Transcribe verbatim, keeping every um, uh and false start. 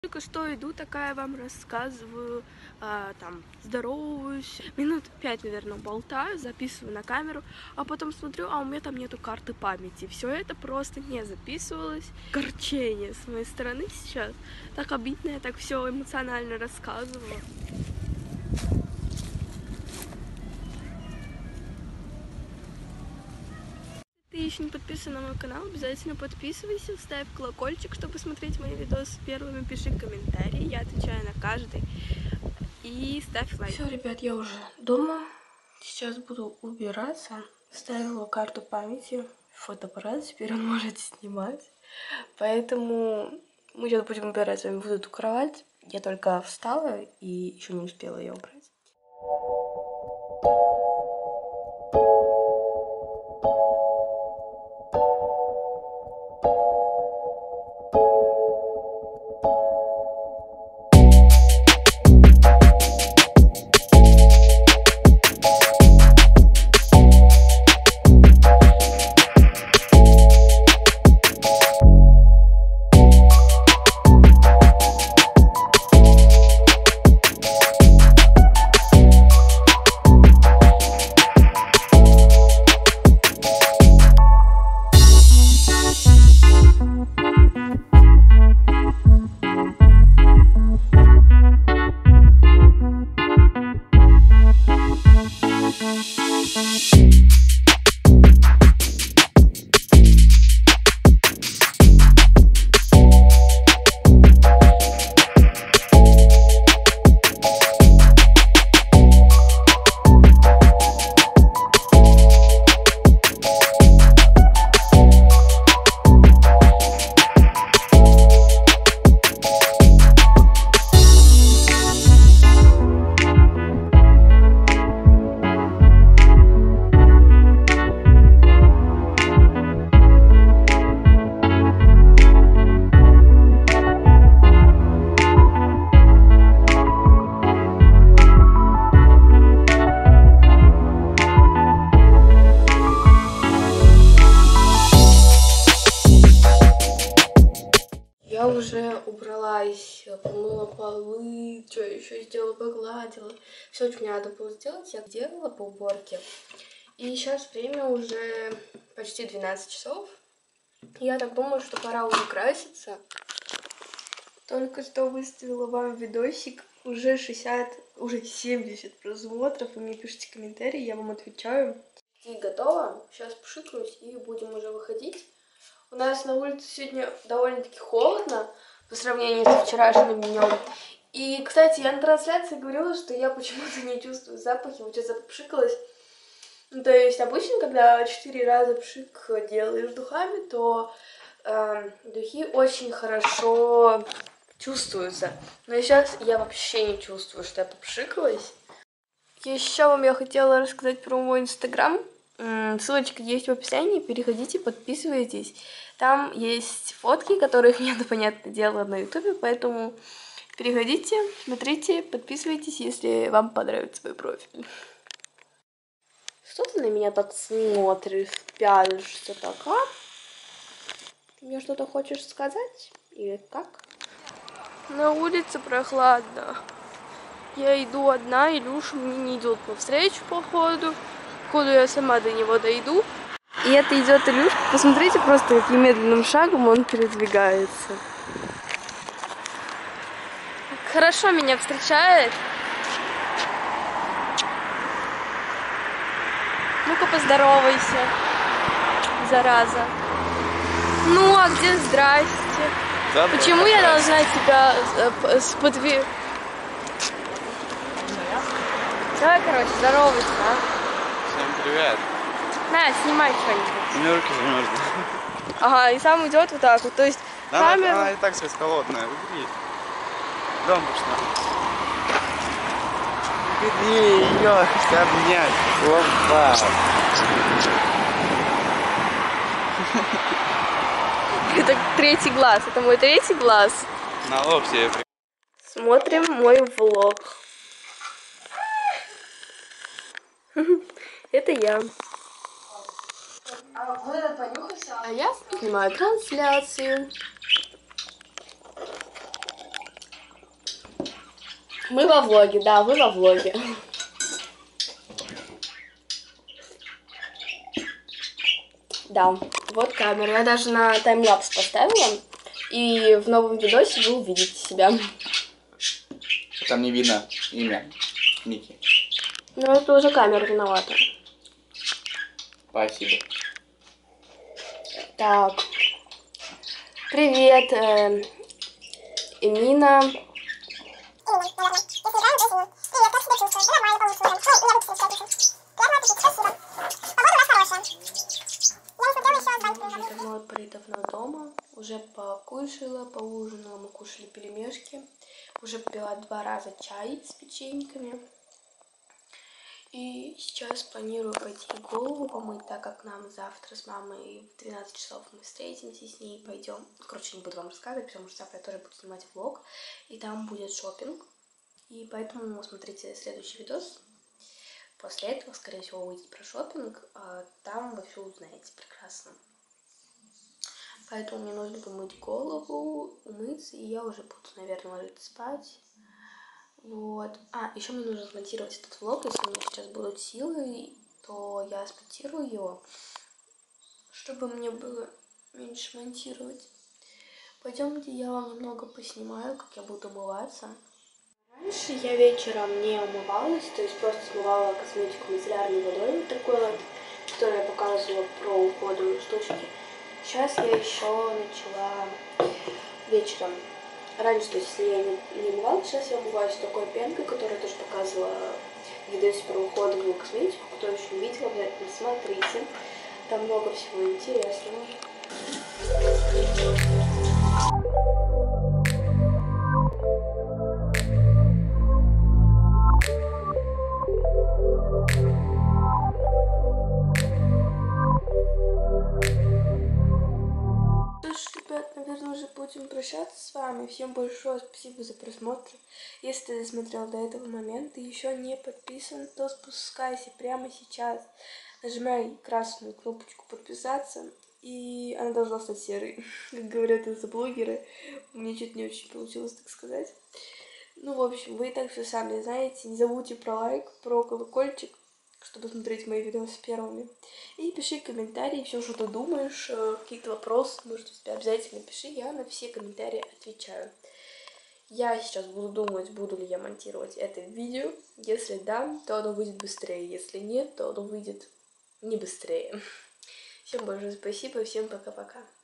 Только что иду, такая вам рассказываю, а, там, здороваюсь, минут пять, наверное, болтаю, записываю на камеру, а потом смотрю, а у меня там нету карты памяти. Все это просто не записывалось. Горчение с моей стороны сейчас. Так обидно, я так все эмоционально рассказывала. Если ты еще не подписан на мой канал, обязательно подписывайся, ставь колокольчик, чтобы смотреть мои видосы первыми, пиши комментарии, я отвечаю на каждый, и ставь лайк. Все, ребят, я уже дома, сейчас буду убираться, вставила карту памяти, фотоаппарат, теперь он может снимать, поэтому мы сейчас будем убирать с вами вот эту кровать, я только встала и еще не успела ее убрать. Я уже убралась, помыла полы, что еще сделала, погладила. Все, что мне надо было сделать, я делала по уборке. И сейчас время уже почти двенадцать часов. Я так думаю, что пора уже краситься. Только что выставила вам видосик, уже шестьдесят, уже семьдесят просмотров. Вы мне пишите комментарии, я вам отвечаю. И готово. Сейчас пшикаюсь и будем уже выходить. У нас на улице сегодня довольно-таки холодно по сравнению со вчерашним днем. И, кстати, я на трансляции говорила, что я почему-то не чувствую запахи. Вот сейчас запшикалась. Ну, то есть обычно, когда четыре раза пшик делаешь духами, то э, духи очень хорошо чувствуются. Но сейчас я вообще не чувствую, что я попшикалась. Еще вам я хотела рассказать про мой инстаграм. Ссылочка есть в описании, переходите, подписывайтесь. Там есть фотки, которых нет, понятное дело, на ютубе, поэтому переходите, смотрите, подписывайтесь, если вам понравится мой профиль. Что ты на меня так смотришь, пялишься так, а? Ты мне что-то хочешь сказать? Или как? На улице прохладно. Я иду одна, Илюша мне не идет навстречу, походу. Походу я сама до него дойду. И это идет Илюшка. Посмотрите просто, каким медленным шагом он передвигается. Хорошо меня встречает. Ну-ка поздоровайся, зараза. Ну, а где здрасте? Забыл, почему я должна тебя э, сподвигать? Давай, короче, здоровайся, а? Всем привет. На, снимай что-нибудь. У меня руки замерзли. Ага, и сам идет вот так вот, то есть да, камеру... Она, она и так сейчас холодная, убери. Дом пошла. Убери ее, хотя обнять. Опа. Это третий глаз, это мой третий глаз. На лоб себе. Смотрим мой влог. Это я. А я снимаю трансляцию. Мы во влоге, да, вы во влоге. Да, вот камера. Я даже на таймлапс поставила. И в новом видосе вы увидите себя. Там не видно имя Ники. Ну, это уже камера виновата. Спасибо. Так. Привет, э, Эмина. Уже давно, давно дома. Уже покушала, поужинала, мы кушали пельмешки. Уже пила два раза чай с печеньками. И сейчас планирую пойти голову помыть, так как нам завтра с мамой в двенадцать часов мы встретимся с ней, пойдем. Короче, не буду вам рассказывать, потому что завтра я тоже буду снимать влог, и там будет шопинг. И поэтому смотрите следующий видос. После этого, скорее всего, выйдет про шопинг, а там вы все узнаете прекрасно. Поэтому мне нужно помыть голову, умыться, и я уже буду, наверное, ложиться спать. Вот. А, еще мне нужно смонтировать этот влог. Если у меня сейчас будут силы, то я смонтирую его, чтобы мне было меньше монтировать. Пойдемте, я вам немного поснимаю, как я буду умываться. Раньше я вечером не умывалась, то есть просто смывала косметику мицеллярной водой, вот такой вот, которую я показывала про уходовые штучки. Сейчас я еще начала вечером. Раньше, то есть, если я не, не умывалась, сейчас я умываюсь такой пенкой, которую я тоже показывала в видосе про уходовую косметику. Кто еще не видел, обязательно смотрите. Там много всего интересного. Ребят, наверное, уже будем прощаться с вами. Всем большое спасибо за просмотр. Если ты досмотрел до этого момента и еще не подписан, то спускайся прямо сейчас. Нажимай красную кнопочку подписаться, и она должна стать серой. Как говорят инстаблогеры, у меня чуть не очень получилось так сказать. Ну, в общем, вы и так все сами знаете. Не забудьте про лайк, про колокольчик, чтобы смотреть мои видосы первыми. И пиши комментарии, все, что ты думаешь, какие-то вопросы, может, у тебя обязательно пиши, я на все комментарии отвечаю. Я сейчас буду думать, буду ли я монтировать это видео. Если да, то оно выйдет быстрее, если нет, то оно выйдет не быстрее. Всем большое спасибо, всем пока-пока.